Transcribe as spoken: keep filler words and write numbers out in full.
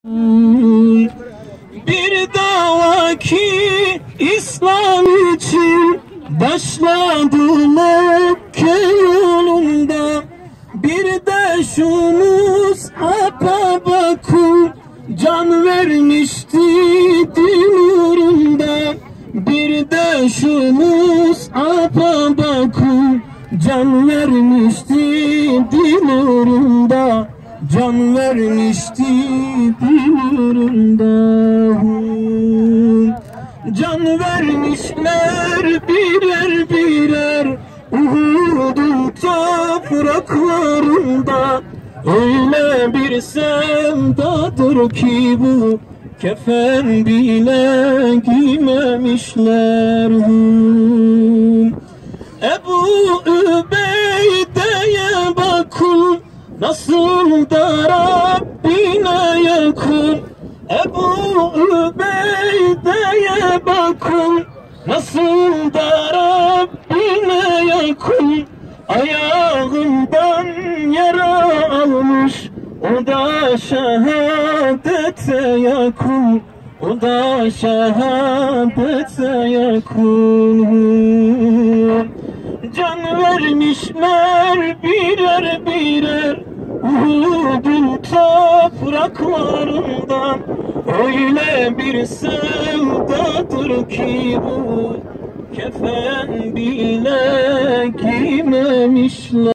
Bir dava ki İslam için başladı Mekke yolunda. Bir de şu Mus'ab'a bakın, can vermişti din uğrunda. Bir de şu Mus'ab'a bakın, can vermişti din uğrunda. Can vermişti din uğrunda. Can vermişler birer birer Uhud'un topraklarında. Öyle bir sevdadır ki bu, kefen bile giymemişler. Ebu Übeyde'ye bakın, nasıl da Rabbine yakın. Ebu Übeyde'ye bakın, nasıl da Rabbine yakın. Ayağından yara almış, o da şehadete yakın. O da şehadete yakın. Can vermişler birer birer Uhud'un topraklarından. Öyle bir sevdadır ki bu, kefen bile giymemişler.